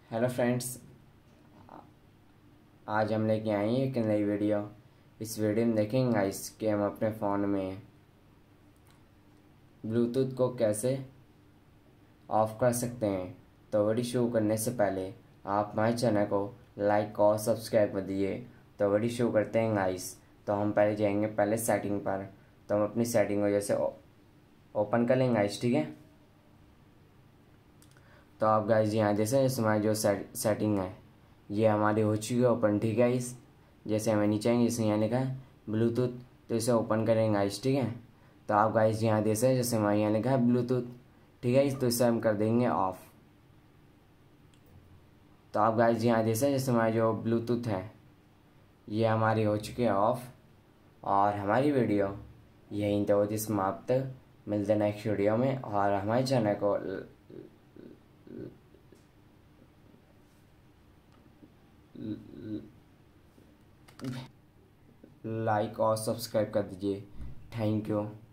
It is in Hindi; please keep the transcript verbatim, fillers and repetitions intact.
हेलो फ्रेंड्स, आज हम लेके आए हैं एक नई वीडियो। इस वीडियो में देखेंगे गाइस कि हम अपने फ़ोन में ब्लूटूथ को कैसे ऑफ़ कर सकते हैं। तो वीडियो शुरू करने से पहले आप हमारे चैनल को लाइक और सब्सक्राइब कर दीजिए। तो वीडियो शुरू करते हैं गाइस। तो हम पहले जाएंगे पहले सेटिंग पर। तो हम अपनी सेटिंग को जैसे ओपन कर लेंगे गाइस, ठीक है। तो आप गाइस यहाँ जैसे जैसे हमारी जो सेट, सेटिंग है ये हमारी हो चुकी है ओपन, ठीक है। इस जैसे हमें नीचे आएंगे, जैसे यहाँ लिखा है ब्लूटूथ, तो इसे ओपन करेंगे गाइस, ठीक है। तो आप गाइस यहाँ जैसे जैसे हमारे यहाँ लिखा है ब्लूटूथ, ठीक है। तो इसे हम कर देंगे ऑफ। तो आप गाइस यहाँ जैसे जैसे हमारी जो ब्लूटूथ है ये हमारी हो चुकी है ऑफ। और हमारी वीडियो यहीं तो होती समाप्त। मिलते नेक्स्ट वीडियो में, और हमारे चैनल को लाइक और सब्सक्राइब कर दीजिए। Thank you.